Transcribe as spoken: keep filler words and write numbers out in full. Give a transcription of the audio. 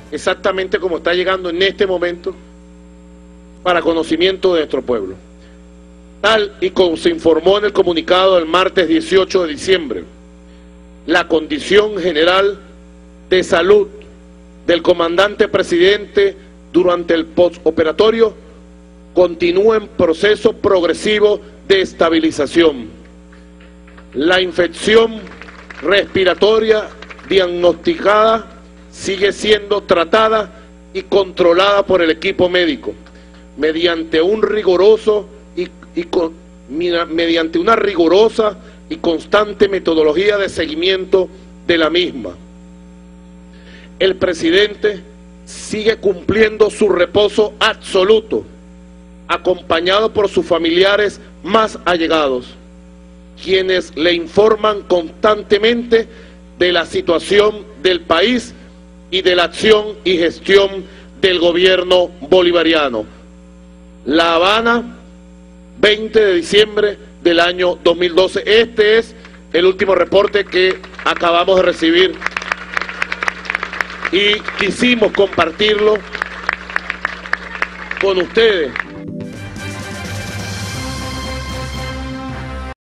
exactamente como está llegando en este momento para conocimiento de nuestro pueblo. Tal y como se informó en el comunicado del martes dieciocho de diciembre, la condición general de salud del comandante presidente durante el postoperatorio continúa en proceso progresivo de estabilización. La infección respiratoria diagnosticada sigue siendo tratada y controlada por el equipo médico mediante un riguroso y, y con, mediante una rigurosa y constante metodología de seguimiento de la misma. El presidente sigue cumpliendo su reposo absoluto, acompañado por sus familiares más allegados, quienes le informan constantemente de la situación del país y de la acción y gestión del gobierno bolivariano. La Habana, veinte de diciembre del año dos mil doce. Este es el último reporte que acabamos de recibir y quisimos compartirlo con ustedes.